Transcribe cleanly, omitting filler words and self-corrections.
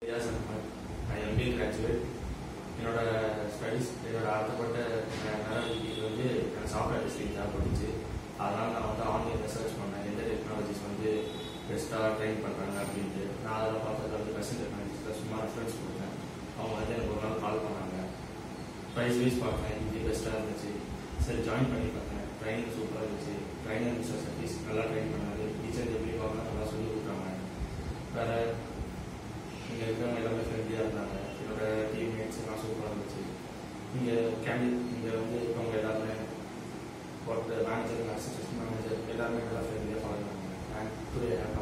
Yes, I am MBA graduate. என்னோட studies என்னோட அடுத்தப்பட்ட வந்து சாஃப்ட்வேர் டெஸ்டிங் தான் படிச்சு அதனால் நான் வந்து ஆன்லைன் ரிசர்ச் பண்ணேன் எந்த டெக்னாலஜிஸ் வந்து பெஸ்ட்டாக ட்ரெயின் பண்ணுறாங்க அப்படின்ட்டு நான் அதெல்லாம் பார்த்தது வந்து பெஸ்ட் டெக்னாலஜிஸில் சும்மா ரெஃபரன்ஸ் கொடுத்தேன். அவங்க வந்து எனக்கு ஒரு நாள் கால் பண்ணாங்க. ப்ரைஸ் வைஸ் பார்த்தேன், இது பெஸ்ட்டாக இருந்துச்சு. சரி ஜாயின் பண்ணி பார்த்தேன். ட்ரைனிங் சூப்பராக இருந்துச்சு. ட்ரைனர் மிஸ்டர் சதீஷ் நல்லா ட்ரெயின் பண்ணாரு. டீச்சர் எப்படி பார்க்கலாம் நல்லா சொல்லி கொடுத்தாங்க. வேறு இங்கே இருக்கிறவங்க எல்லாமே ஃப்ரெண்ட்லியாக இருந்தாங்க. என்னோட டீம்மேட்ஸ் எல்லாம் சூப்பராக இருந்துச்சு. இங்கே வந்து இருக்கவங்க எல்லாருமே ஒர்க் மேனேஜர் அசிஸ்டன்ட் மேனேஜர் எல்லாருமே நல்லா ஃப்ரெண்ட்லியாக பழகினாங்க. And today